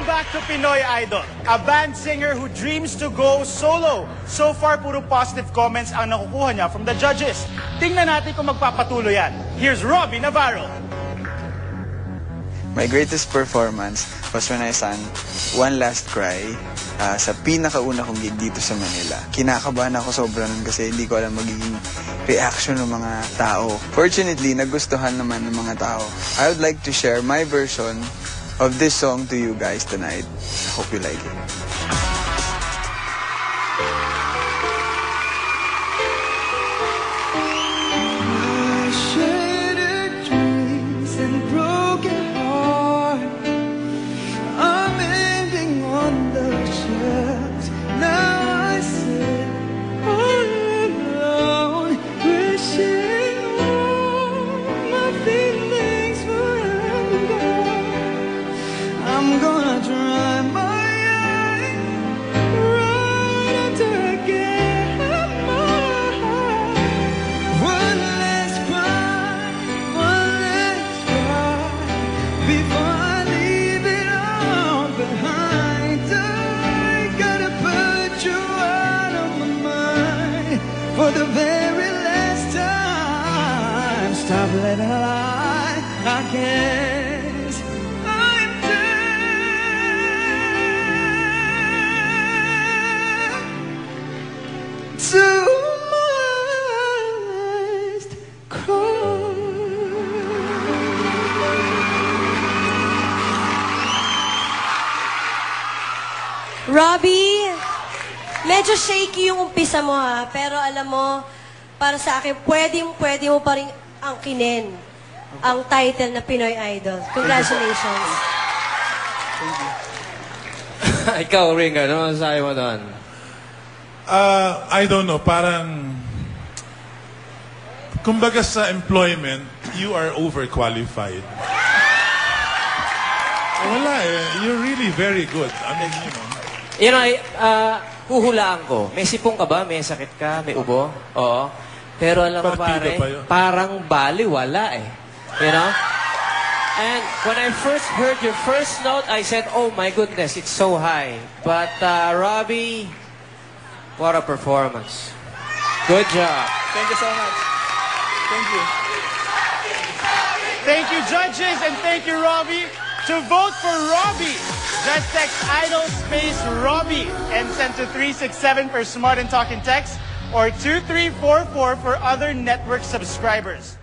Back to Pinoy Idol, a band singer who dreams to go solo. So far, puro positive comments ang nakukuha niya from the judges. Tingnan natin kung magpapatuloy yan. Here's Robbie Navarro. My greatest performance was when I sang One Last Cry sa pinakauna kong gig dito sa Manila. Kinakabahan ako sobra nun kasi hindi ko alam magiging reaction ng mga tao. Fortunately, nagustuhan naman ng mga tao. I would like to share my version of this song to you guys tonight. I hope you like it. I'm gonna dry my eyes right after I get my heart. One last cry before I leave it all behind. I gotta put you out of my mind for the very last time. Stop letting a lie, I can't. To my last cry. Robbie, medyo shaky yung umpisa mo ha, pero alam mo, para sa akin, pwede mo pa rin angkinin ang title na Pinoy Idol. Congratulations. Thank you. Ikaw, Ringa, ano masasabi mo doon? I don't know, parang kumbaga sa employment, you are overqualified. Wala eh. You're really very good. I mean, you know. You know, huhulaan ko. May sipong ka ba? May sakit ka? May ubo? Oo. Pero alam mo pare, parang baliwala eh. You know? And when I first heard your first note, I said, oh my goodness, it's so high. But Robbie, what a performance. Good job. Thank you so much. Thank you. Thank you, judges, and thank you, Robbie. To vote for Robbie, just text Idol space Robbie and send to 367 for Smart and Talking text or 2344 for other network subscribers.